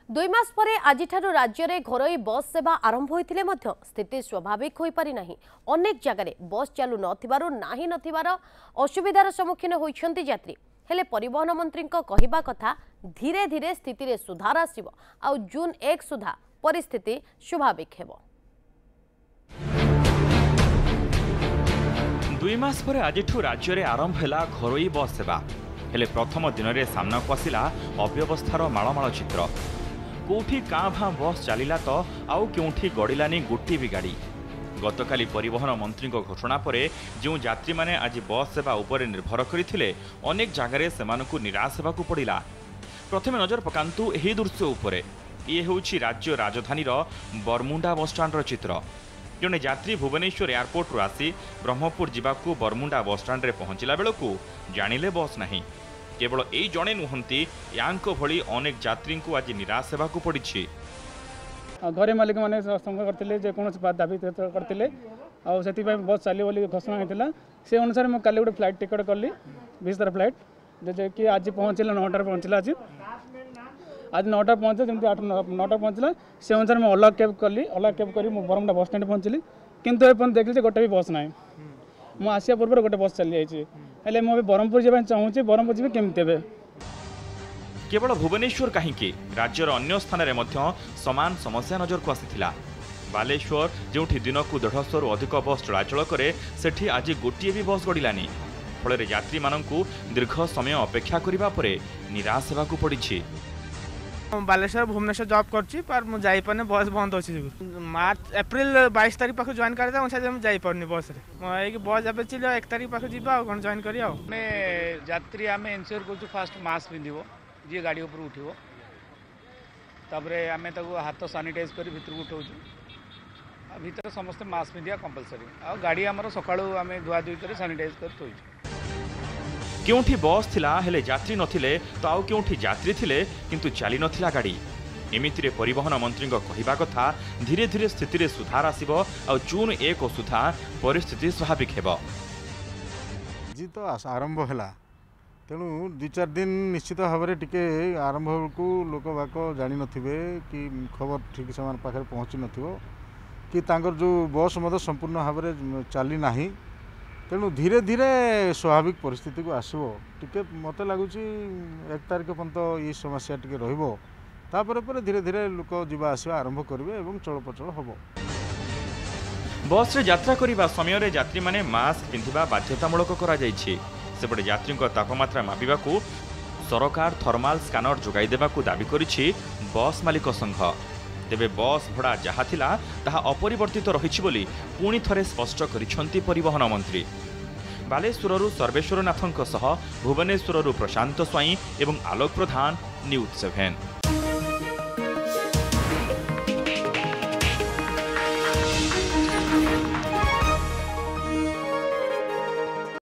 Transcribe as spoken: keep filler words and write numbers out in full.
दुई मास परे आज राज्य में घरोई बस सेवा आरंभ होते स्थिति स्वाभाविक हो पारि नाही। अनेक जगह बस चालू नहीं नथिबार असुविधार सम्मुखीन होइछन्ति यात्री। हेले परिवहन मंत्री कहवा कथा धीरे धीरे स्थिति रे सुधार आसिबो आ जून एक सुधा परिस्थिति स्वाभाविक हेबो। दुई मास परे आज राज्य में आरंभ है घरोई बस सेवा। हेले प्रथम दिन में सामना को आसिला अव्यवस्थार मालमाल चित्र। कोठी काँ भाँ बस चलिला तो आउ क्योंठी गड़िलानी गोटी भी गाड़ी। गतकाली परिवहन मंत्री घोषणा परे जो यात्री माने आज बस सेवा उपर निर्भर करथिले अनेक जगार से निराश होगाकू पड़ा। प्रथमे नजर पकांतु एही दृश्य उपरे। ये होउछि राज्य राजधानी बरमुंडा बस स्टाण्ड चित्र। जड़े यात्री भुवनेश्वर एयरपोर्ट रु आसी ब्रह्मपुर जावाकू बरमुंडा बस स्टाण्ड रे पहुंचला बेलकू जानिले बस नहीं। केवल यही जड़े नुहंती यांको भली अनेक यात्री को आज निराश होगाकू पड़ी। घरे मालिक मैंने करते जेकोसी दाबी करते से बस चलो बोली घोषणा होता से अनुसार मैं काली गोटे फ्लाइट टिकट कली विस्तार फ्लाइट जे कि आज पहुँचला नौटार पहुँचला। आज आज नौटा पहुँचे जमी आठ नौटा पहुँचला से अनुसार मैं ओला कैब कली ओला कैब कर बरमुंडा बस स्टैंड पहुँचली किंतु एपन देखली गोटे भी बस ना मुझे आसिया पूर्व गोटे बस चली जाइए मुझे ब्रह्मपुर जावाई चाहूँगी ब्रह्मपुर जी केमती हे। केवल भुवनेश्वर कहीं राज्यर अन्य स्थान में समान समस्या नजर को आसीथिला। बालेश्वर जोठी दिन को देढ़शु अधिक बस चलाचल करे सेठी आज गोटे भी बस गड़िलानी। फल यात्री मानू दीर्घ समय अपेक्षा करने पर निराश होगाकू पड़ी। बालेश्वर भुवनेश्वर जॉब कर मुझे बस बंद अच्छी मार्च एप्रिल बाईस तारीख पाख जॉइन करता जापरनी बस बस जब चल एक तारीख पाख जा जॉइन कर यात्री आम इनश्योर कर फास्ट मास्क पिंधो जी गाड़ी ऊपर उठो तापरे आम हाथ सानिटाइज कर भीतर उठाऊ भीतर समस्त मास्क पिंधा कंपलसरी आ गाड़ी आमर सकाळू आम धुआ धुई कर सानिटाइज कर थोइछु। क्योंठी बस थिला हेले यात्री नथिले तो आउ क्योंठी यात्री थिले किंतु चली नथिला गाड़ी। एमिति रे परिवहन मंत्री कहवा कथा धीरे धीरे स्थिति रे सुधार आसिबो आ जून एक सुधा परिस्थिति स्वाभाविक हेबो। जी तो आरंभ हैला तेणु दु चार दिन निश्चित भाव में टिके आरंभ को लोक बाक जानी नथिबे कि खबर ठीक से पाखे पहुँची नथिबो कि तांकर जो बस मत संपूर्ण भाव में चली नाही। तेणु धीरे धीरे स्वाभाविक परिस्थिति को आसो टिके मत लगुच एक तारीख पर्यंत ये समस्या टिके रहिबो तापर पर धीरे धीरे लोक जीवा आसवा आरंभ करेंगे और चलप्रचल हम। बस रे यात्रा करिबा समय रे यात्री माने मास्क पिंधिबा बाध्यतामूलक करा जायछि। सेपटे यात्री तापमात्रा मापिबाकू सरकार थर्माल स्कानर जोगाई देबाकू दाबी करिछि बस मालिक संघ। तेबे बस भड़ा जहा थिला ताहा अपरिवर्तित रहिछि बोली पुणी थरे स्पष्ट करिछन्ति परिवहन मंत्री। बालेश्वररू सर्वेश्वर नाथंक सह भुवनेश्वररू प्रशांत स्वाई एवं आलोक प्रधान न्यूज सेवेन।